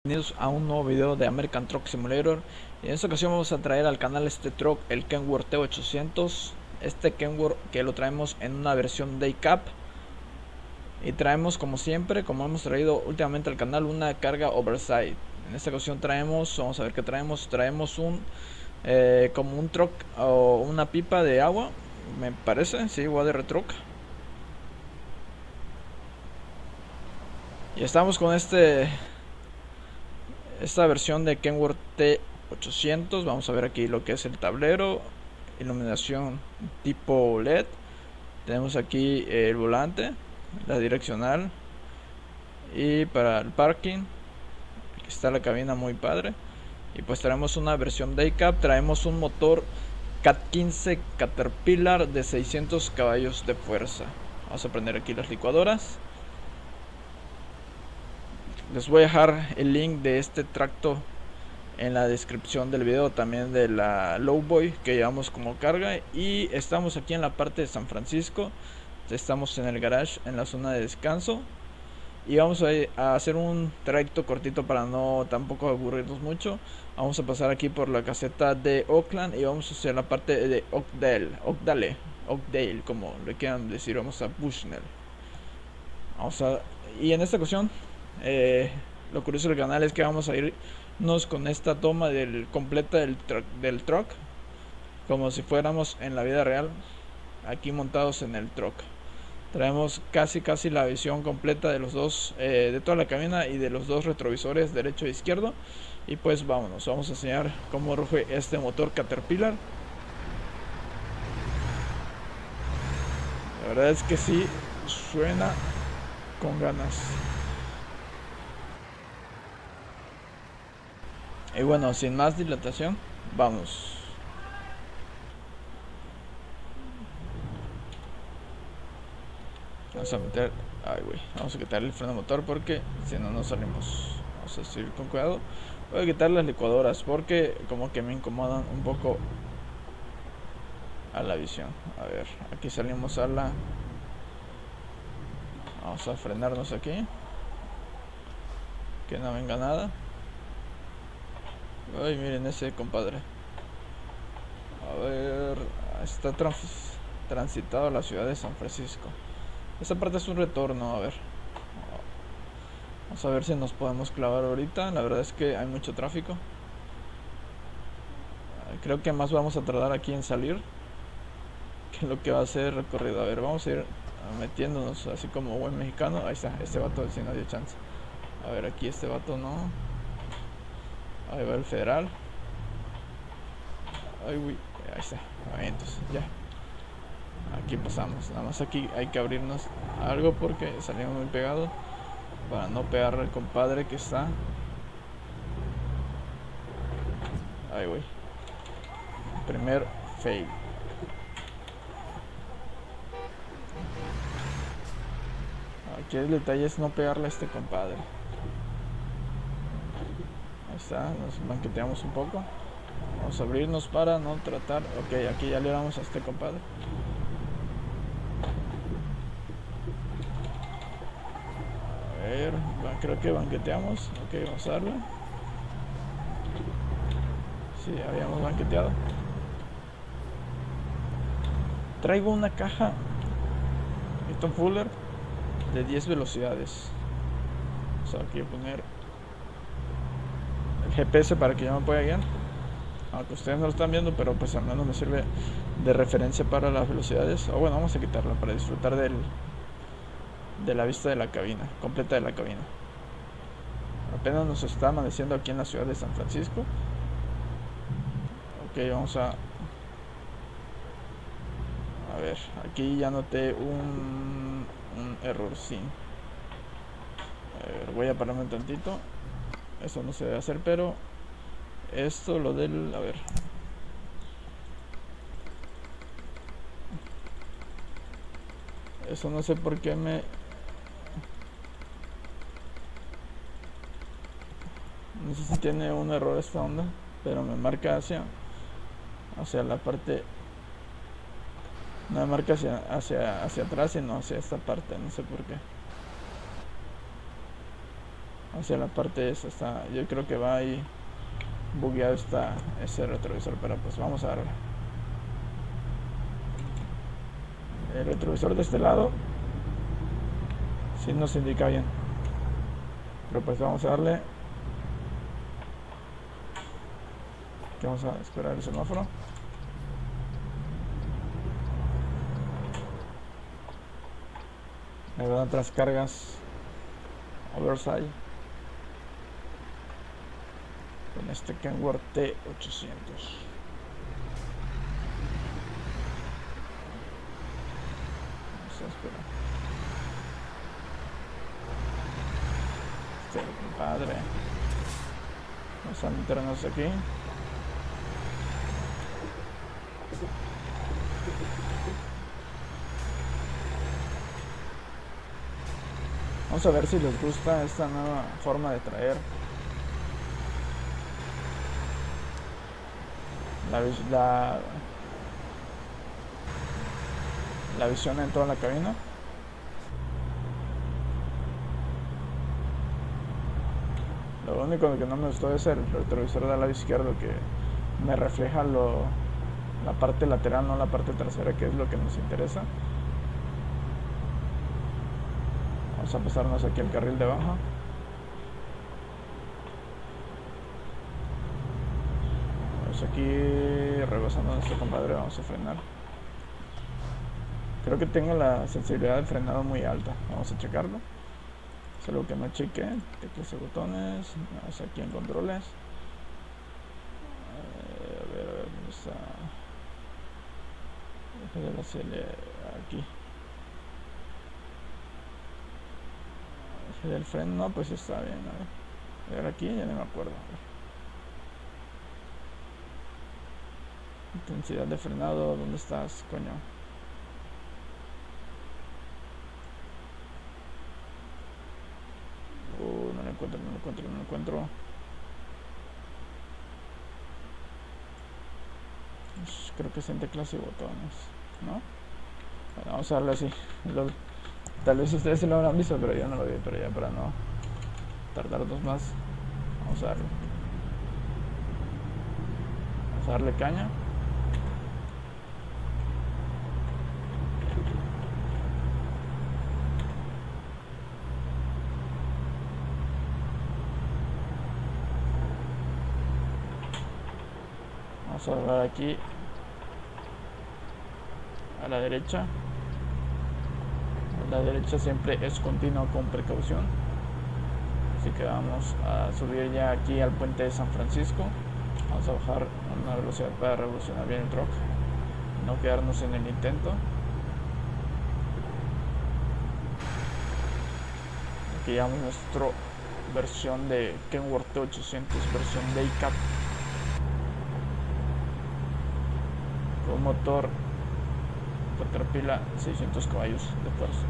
Bienvenidos a un nuevo video de American Truck Simulator. Y en esta ocasión vamos a traer al canal este truck, el Kenworth T800. Este Kenworth que lo traemos en una versión Day Cap. Y traemos, como siempre, como hemos traído últimamente al canal, una carga oversize. En esta ocasión traemos, vamos a ver qué traemos. Traemos un como un truck o una pipa de agua, me parece, sí, water truck. Y estamos con esta versión de Kenworth T800. Vamos a ver aquí lo que es el tablero, iluminación tipo LED. Tenemos aquí el volante, la direccional, y para el parking aquí está la cabina, muy padre. Y pues traemos una versión Day Cap. Traemos un motor Cat 15 Caterpillar de 600 caballos de fuerza. Vamos a prender aquí las licuadoras. Les voy a dejar el link de este tracto en la descripción del video, también de la Lowboy que llevamos como carga. Y estamos aquí en la parte de San Francisco. Estamos en el garage, en la zona de descanso. Y vamos a hacer un trayecto cortito para no tampoco aburrirnos mucho. Vamos a pasar aquí por la caseta de Oakland y vamos hacia la parte de Oakdale, como le quieran decir. Vamos a Bushnell. Y en esta ocasión, lo curioso del canal es que vamos a irnos con esta toma completa del truck, como si fuéramos en la vida real, aquí montados en el truck. Traemos casi la visión completa de los dos, de toda la cabina y de los dos retrovisores, derecho e izquierdo. Y pues vámonos, vamos a enseñar cómo ruge este motor Caterpillar. La verdad es que sí, suena con ganas. Y bueno, sin más dilatación, vamos. Vamos a meter, vamos a quitar el freno motor porque si no, no salimos. Vamos a seguir con cuidado. Voy a quitar las licuadoras porque como que me incomodan un poco a la visión. A ver, aquí salimos a la... Vamos a frenarnos aquí, que no venga nada. Ay, miren ese compadre. A ver, está transitado a la ciudad de San Francisco. Esa parte es un retorno. A ver, vamos a ver si nos podemos clavar ahorita. La verdad es que hay mucho tráfico. Creo que más vamos a tardar aquí en salir que lo que va a ser el recorrido. A ver, vamos a ir metiéndonos así como buen mexicano. Ahí está, este vato sí no dio chance. A ver, aquí este vato no. Ahí va el federal. Ay, uy, ahí está. Entonces, ya. Aquí pasamos. Nada más aquí hay que abrirnos algo porque salimos muy pegados, para no pegarle al compadre que está. Ay, güey. Primer fail. Aquí el detalle es no pegarle a este compadre. Ahí está, nos banqueteamos un poco. Vamos a abrirnos para no tratar. Ok, aquí ya le damos a este compadre. A ver, creo que banqueteamos. Ok, vamos a darle. Sí, habíamos banqueteado. Traigo una caja Easton Fuller de 10 velocidades. Vamos a aquí a poner el GPS para que ya me pueda guiar. Aunque ustedes no lo están viendo, pero pues al menos me sirve de referencia para las velocidades. O bueno, vamos a quitarla para disfrutar de la vista de la cabina, completa de la cabina. Apenas nos está amaneciendo aquí en la ciudad de San Francisco. Ok, vamos a ver, aquí ya noté un error, sí. A ver, voy a pararme un tantito. Eso no se debe hacer, pero esto, lo del... A ver. Eso no sé por qué no sé si tiene un error esta onda, pero me marca hacia la parte... No me marca hacia atrás, sino hacia esta parte, no sé por qué. hacia la parte esa. Está, yo creo que va ahí bugueado está ese retrovisor, pero pues vamos a darle. El retrovisor de este lado sí nos indica bien, pero pues vamos a darle. Que vamos a esperar el semáforo. Me dan otras cargas Oversize con este Kenworth T800. Vamos a esperar. Este compadre. Vamos a meternos aquí. Vamos a ver si les gusta esta nueva forma de traer la visión en toda la cabina. Lo único que no me gustó es el retrovisor del lado izquierdo, que me refleja la parte lateral, no la parte trasera, que es lo que nos interesa. Vamos a pasarnos aquí al carril de baja. Vamos aquí rebasando a nuestro compadre, vamos a frenar. Creo que tengo la sensibilidad de frenado muy alta. Vamos a checarlo. Es algo que no chequé. Teclas y botones. Vamos aquí en controles. A ver, ¿dónde está? Deje de la CL aquí. Del freno, no, pues está bien. A ver aquí, ya no me acuerdo. Intensidad de frenado, ¿dónde estás, coño? No lo encuentro. Pues creo que es en teclas y botones, ¿no? Bueno, vamos a darle así. Tal vez ustedes sí lo habrán visto, pero yo no lo vi. Pero ya para no tardarnos más, vamos a darle. Vamos a darle caña. Vamos a doblar aquí a la derecha. La derecha siempre es continua con precaución, así que vamos a subir ya aquí al puente de San Francisco. Vamos a bajar a una velocidad para revolucionar bien el truck, no quedarnos en el intento. Aquí llevamos nuestra versión de Kenworth T800, versión Daycap, con motor Caterpillar 600 caballos de fuerza.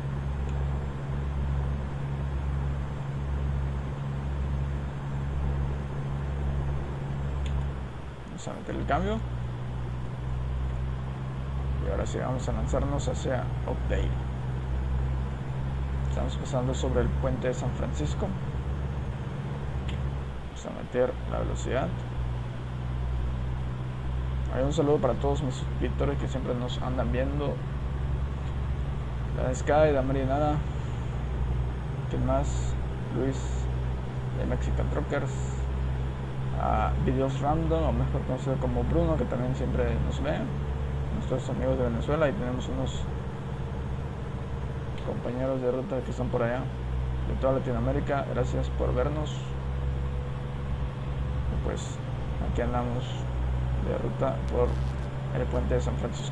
Vamos a meter el cambio y ahora sí vamos a lanzarnos hacia Oakdale. Estamos pasando sobre el puente de San Francisco. Vamos a meter la velocidad. Hay un saludo para todos mis suscriptores que siempre nos andan viendo. La Sky, la Marinara, ¿quién más? Luis de Mexican Truckers, Videos Random, o mejor conocido como Bruno, que también siempre nos ve, nuestros amigos de Venezuela, y tenemos unos compañeros de ruta que están por allá de toda Latinoamérica. Gracias por vernos. Y pues aquí andamos de ruta por el puente de San Francisco.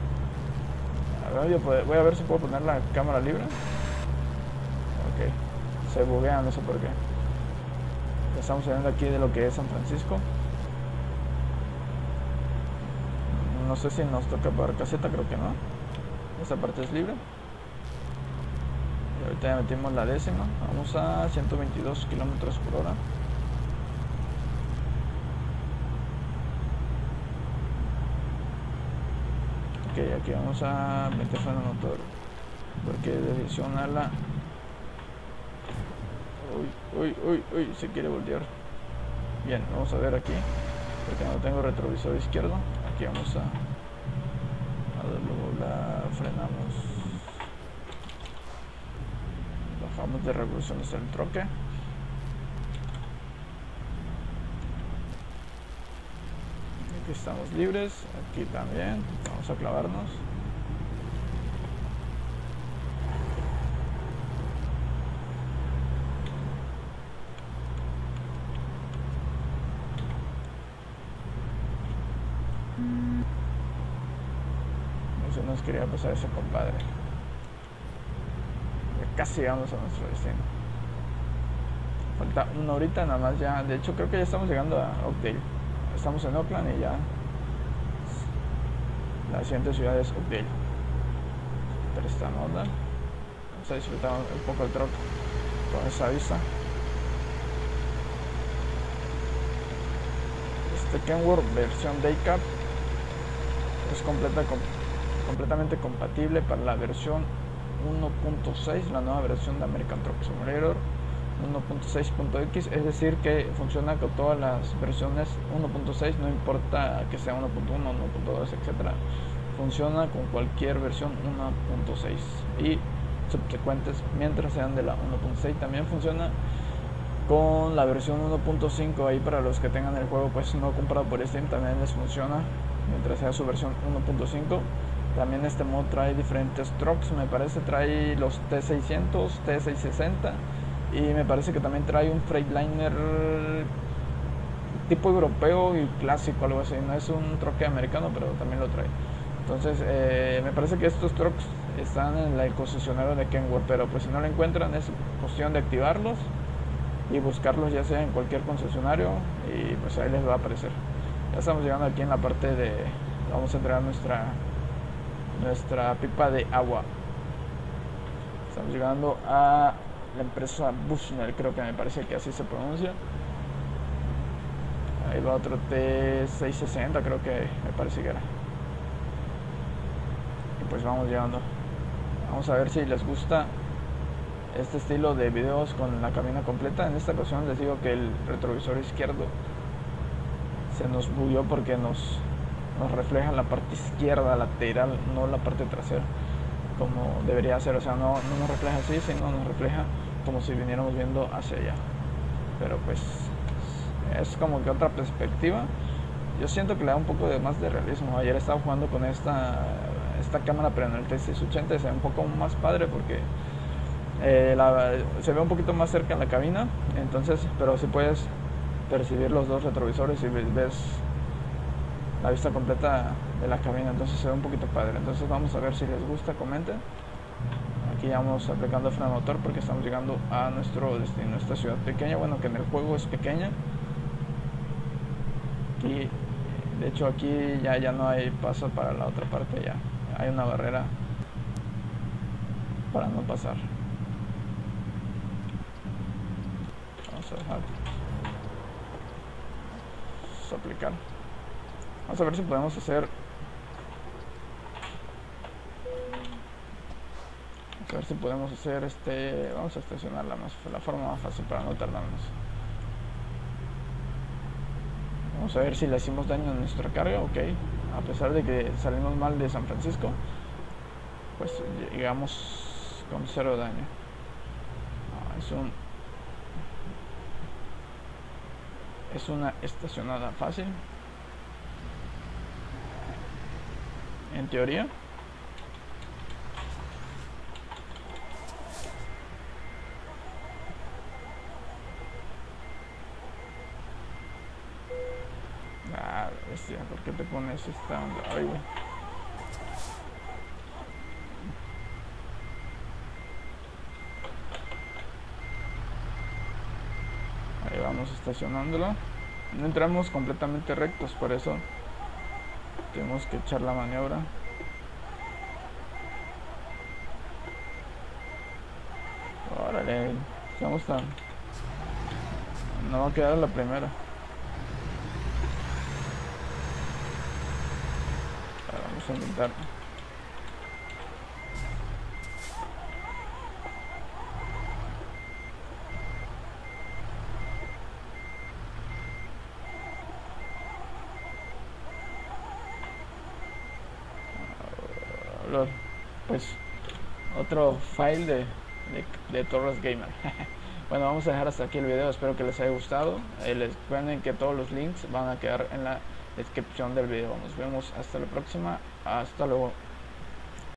A ver, voy a ver si puedo poner la cámara libre. Ok, se buguea, no sé por qué. Estamos saliendo aquí de lo que es San Francisco. No sé si nos toca por caseta, creo que no. Esta parte es libre. Y ahorita ya metimos la décima. Vamos a 122 kilómetros por hora. Aquí vamos a meter freno motor porque de dirección a la Uy, se quiere voltear. Bien, vamos a ver aquí, porque no tengo retrovisor izquierdo. Aquí vamos a doblar, frenamos, bajamos de revoluciones el troque. Aquí estamos libres, aquí también, vamos a clavarnos. No se nos quería pasar ese compadre. Ya casi llegamos a nuestro destino. Falta una horita nada más ya. De hecho creo que ya estamos llegando a Oakdale. Estamos en Oakland y ya la siguiente ciudad es Oakdale. Pero esta nota. Vamos a disfrutar un poco el truck con esa vista. Este Kenworth versión Daycap es completamente compatible para la versión 1.6, la nueva versión de American Truck Simulator 1.6.x, es decir que funciona con todas las versiones 1.6, no importa que sea 1.1, 1.2, etc. Funciona con cualquier versión 1.6 y subsecuentes mientras sean de la 1.6. También funciona con la versión 1.5, ahí para los que tengan el juego pues no comprado por Steam también les funciona mientras sea su versión 1.5. También este mod trae diferentes trucks, me parece trae los T600, T660 y me parece que también trae un Freightliner tipo europeo y clásico, algo así. No es un truck americano, pero también lo trae. Entonces me parece que estos trucks están en el concesionario de Kenworth, pero pues si no lo encuentran es cuestión de activarlos y buscarlos ya sea en cualquier concesionario y pues ahí les va a aparecer. Ya estamos llegando aquí en la parte de... vamos a entregar nuestra pipa de agua. Estamos llegando a la empresa Bushnell, creo que me parece que así se pronuncia. Ahí va otro T660, creo que me parece que era. Y pues vamos llegando. Vamos a ver si les gusta este estilo de videos con la cabina completa. En esta ocasión les digo que el retrovisor izquierdo se nos bugueó porque nos refleja la parte izquierda lateral, no la parte trasera como debería ser. O sea, no nos refleja así, sino nos refleja como si viniéramos viendo hacia allá. Pero pues es como que otra perspectiva. Yo siento que le da un poco de más de realismo. Ayer estaba jugando con esta cámara, pero en el T680 se ve un poco más padre porque se ve un poquito más cerca en la cabina. Entonces, pero si puedes percibir los dos retrovisores y ves la vista completa de la cabina, entonces se ve un poquito padre. Entonces vamos a ver si les gusta, comenten. Aquí ya vamos aplicando freno motor porque estamos llegando a nuestro destino, esta ciudad pequeña, bueno, que en el juego es pequeña. Y de hecho aquí ya no hay paso para la otra parte, ya hay una barrera para no pasar. Vamos a dejar, vamos a aplicar. Vamos a ver si podemos hacer. Vamos a ver si podemos hacer vamos a estacionar la forma más fácil para no tardarnos. Vamos a ver si le hicimos daño a nuestra carga, ok. A pesar de que salimos mal de San Francisco, pues llegamos con 0 daño. Es una estacionada fácil. En teoría. Bestia, ¿por qué te pones esta onda? Ay, güey. Ahí vamos estacionándolo. No entramos completamente rectos, por eso tenemos que echar la maniobra. Órale, estamos tan... no va a quedar la primera. Vamos a intentar. pues otro file de Torres Gamer. Bueno, vamos a dejar hasta aquí el video, espero que les haya gustado. Les recuerden que todos los links van a quedar en la descripción del video. Nos vemos hasta la próxima, hasta luego.